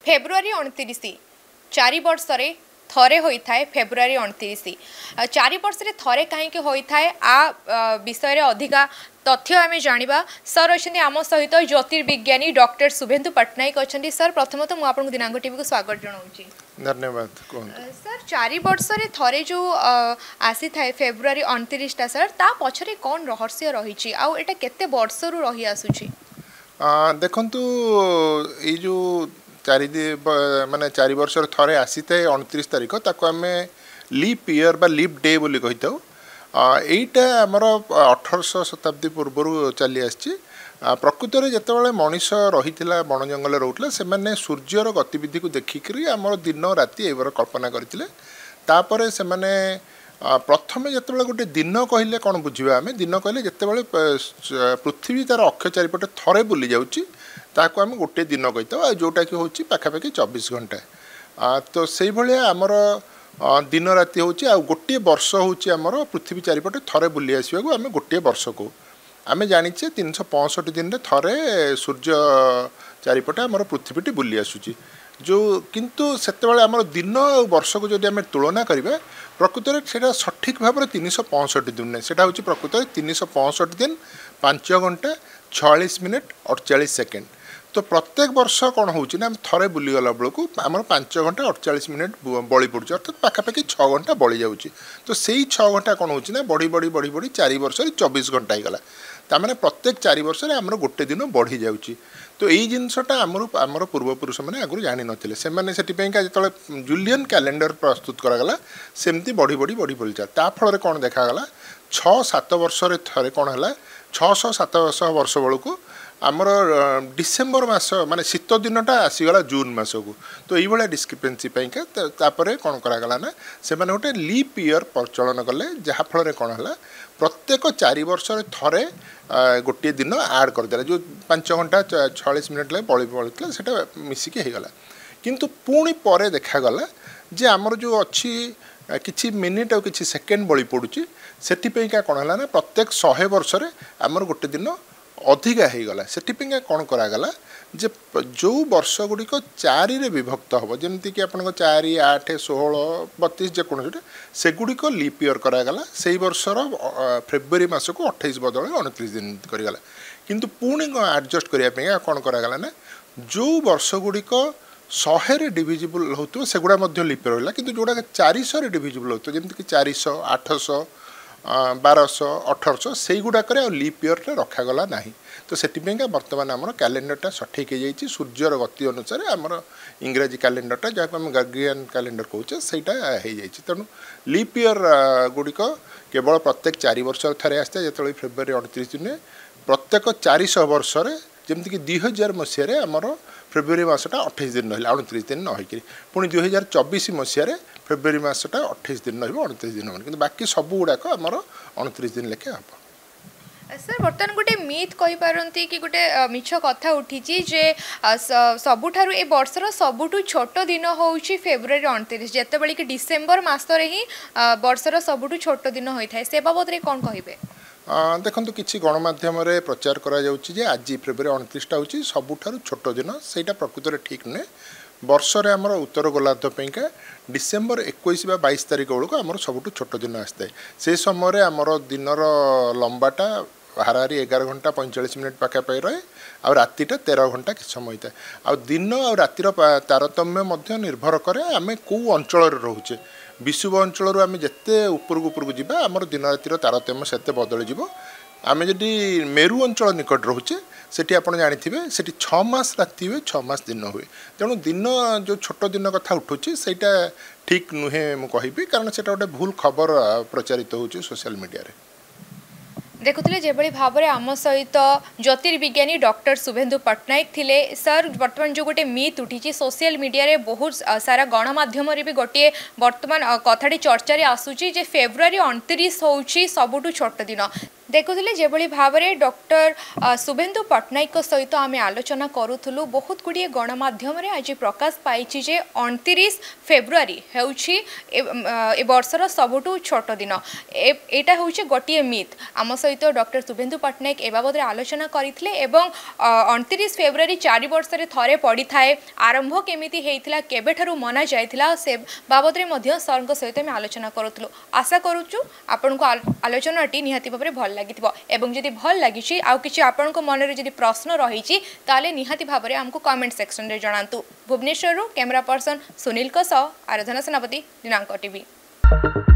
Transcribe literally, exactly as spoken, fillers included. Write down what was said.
February अणतीस चारि वर्ष थरे होता है फेब्रुआरी अणतीस चारि वर्ष थरे कहीं होता है आ विषय अधिका तथ्य आम जाना सर अच्छे आम सहित ज्योतिर्विज्ञानी डॉक्टर शुभेन्दु पट्टनायक अच्छा सर प्रथमतः तो मुझे दिनांक टीवी को स्वागत जनाऊँगी। धन्यवाद सर चारि वर्ष थरे जो आसी था फेब्रुआरी अणतीस टा सर ता पछरे कौन रहस्य रही आटा केते वर्ष रु रही आसुची देखंतु ये जो चारि माने चारि वर्ष थरे आसी था अणतीस तारीख ताको आम लीप ईयर बा लीप डे बोली कही था यहीटा आमर अठरश शताब्दी पूर्वर चली आसी प्रकृत में जितेबाला मनीष रही बण जंगल रोला से मैंने सूर्यर गतिविधि को देखिक आमर दिन राति एवर कल्पना करते से मैंने प्रथम जिते गोटे दिन कहले कौन बुझा आम दिन कहले जिते पृथ्वी तार अक्ष चारिपटे थरे बुली जाऊँगी ताको आम गोटे दिन कही था जोटा कि हूँ पाखापाखि चौबीस घंटा तो से भाया आमर दिन राति हूँ आ गोटे वर्ष हूँ आमर पृथ्वी चारिपटे थरे बुली आसवाक आम गोटे वर्ष को आम जाचे तीन सौ पैंसठ दिन में थरे सूर्य चारिपटे आमर पृथ्वीटी बुली आसूँ जो किंतु सेतेबाला आमर दिन और वर्ष को जब आम तुलना करिबा प्रकृत में सेटा सठिक भाव में तीन सौ पैंसठ दिन सेटा हूँ प्रकृत में तीन सौ पैंसठ दिन पांच घंटा छियालीस मिनिट अड़चाश सेकेंड तो प्रत्येक वर्ष कौन होची ना थरे बुलीगला बेलू आम पांच घंटा अड़चाश मिनिट बड़ी पड़े अर्थात पाखापाखि छः घंटा बड़ी जाऊँगी तो से छः घंटा कौन होची ना बढ़ी बढ़ी बढ़ी बढ़ी चार वर्ष चौबीस घंटा होगा तार प्रत्येक चार वर्ष आमर गोटे दिन बढ़ी जाऊँगी तो यही जिनसटा आमर आमर पूर्वपुरुष मैंने आगुरी जानी नथिले से माने सेटिपेंका जो जूलियन कैलेंडर प्रस्तुत करागला सेमती बढ़ी बढ़ी बढ़ी बढ़ी जाए ता फल कौन देखागला छः सात वर्ष थे कौन है छःश सात वर्ष बेलू आमर डिसेम्बर मास माने शीत दिनटा आसीगला जून मास को तो ये डिस्क्रिपेन्सी तापर कौन करागला ना से माने गोटे लीप ईयर प्रचलन कले जहाँफल कौन है प्रत्येक चार वर्ष थे गोटे दिन आड करदे जो पांच घंटा छियालीस मिनिट लगे बड़ी बड़ी से मिसिकी होगला किंतु पुणी पर देखागला जे आमर जो अच्छी किछि मिनिट और किछि सेकेंड बड़ी पड़ुची सेटिपेंका कौन है ना प्रत्येक शहे वर्ष आमर गोटे दिन अधिका होगला से कौन करागला जे जो वर्ष गुड़िक चार विभक्त हम जमती कि आप चार आठ षोह बतीस जेकोसी सेगुड़िक लीप ईयर करागला से वर्षर फेब्रुआरी मस को अट्ठाईस बदल अणतीस दिन करगला किंतु पुणी एडजस्ट करने कौन करागला ना जो वर्ष गुड़िक शहे डिविजिबल हो सेगुड़ा लीप ईयर रहा कि जोड़ा चारिश डिविजिबल हो जमीक कि चारिश आठश बारश अठरश से गुड़ाक लीप ईयर रखागला ना तो से बर्तमान आम कैलेंडरटा सठिक हो सूर्यर गति अनुसार आमर इंग्राजी कैलेंडरटा जहाँ आम ग्रेगोरियन कैलेंडर कहचे सहीटा हो तेणु लीप ईयर गुड़िक केवल प्रत्येक चार वर्ष थे आसता जो फेब्रुआरी अड़तीस दिन प्रत्येक चारिश वर्ष जमीक कि दुई हजार मसीह आमर फेब्रुआरी मसटा अट्ठाईस दिन रहा अणतीस दिन न होकर पुणी दुई हजार चौबीस मसीह फेब्रुआरी मसटा अट्ठाईस दिन रणतीस दिन हो कि बाकी सब गुड़ाक आमर अणतीस दिन लेखे हम सर बर्तमान गोटे मिथ कही पारती कि गोटे मिछ कथा उठी जे सबुठारु ए वर्षर सबुठु छोट दिन होउछि फेब्रुआरी अणतीस जेतेबेले कि डिसेम्बर मासरे ही वर्षर सबुठु छोट दिन होइथाय से बाबद रे कोन कहिबे देखो किसी गणमाध्यम प्रचार करा जाउछि जे आज फेब्रुआरी अणतीस टा होउछि सबुठारु छोट दिन सेटा प्रकृत में ठीक नुहे वर्ष रे हमर उत्तर गोलार्ध पेंका डिसेम्बर इक्कीस बा बाईस तारीख बेलू आमर सबुठु छोट दिन आसता से समय आमर दिनर लंबाटा हाराहारी एगार घंटा पैंचाश मिनिट पाखापाखि रहे आ रातिटा तेरह घंटा कि समय होता है आ दिन आ रातिर तारतम्य निर्भर करे आम कौ अंचल रोचे विषुव अंचल आम जिते उपरक उपरक जावा आमर दिन रातिर तारतम्य से बदल जीव आम जदि मेरु अंचल निकट रोचे सेठी आपन जानिथिबे सेठी छह मास राति हुए छह मास दिन हुए तेणु दिन जो छोट दिन कथा उठुची सेटा ठीक नुहे मु कहिबी कारण सेटा गोटे भूल खबर प्रचारित होउची सोशल मीडिया रे देखुले जेभली भाव में आम सहित ज्योतिर्विज्ञानी डॉक्टर शुभेन्दु पट्टनायक थिले सर वर्तमान जो गोटे मिथ उठी सोशल मीडिया रे बहुत सारा गणमाध्यम भी गोटे वर्तमान कथाटी चर्चा आसूची जे फेब्रुआरी अणतीस होउची सबुठु छोट दिन देखुले जेभली भाव में डॉक्टर शुभेन्दु पट्टनायक सहित आम आलोचना करूँ बहुत गुड़िए गणमाध्यम आज प्रकाश पाई जे उनतीस फेब्रुआरी होउछि ए वर्षर सबुठु छोट दिन एटा होउछि गोटे मिथ आम सहित डॉक्टर शुभेन्दु पट्टनायक ए बाबद आलोचना करथिले एवं उनतीस फेब्रुआरी चार वर्ष रे थरे पड़ी थाए आरंभ केमिति हेइथिला केबेठारु मना जायथिला से बाबद रे सर सहित आम आलोचना करूँ आशा करूँ आपन को आलोचनाटी निहाती भाव में भल लगी एवं जदि भल लगी आउ किछि आपन को मन रे जदि प्रश्न रही ताले निहाती भाव में आमको कमेंट सेक्शन रे जणांतु। भुवनेश्वर कैमरा पर्सन सुनील को सह आराधना सेनापति दिनांक टीवी।